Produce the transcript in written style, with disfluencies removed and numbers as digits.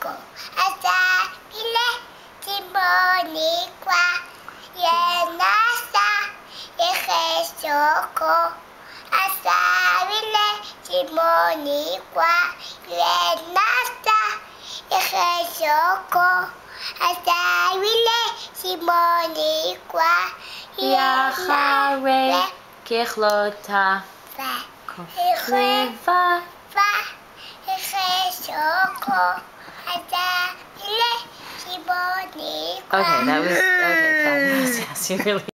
Shoko. Asa ile timoni kwa yenasa ehe shoko. Asa ile timoni kwa yenasa ehe shoko. Asa ile timoni kwa Yachare kichlota kofleva. Okay, that was okay. Fabulous. Yes, you really.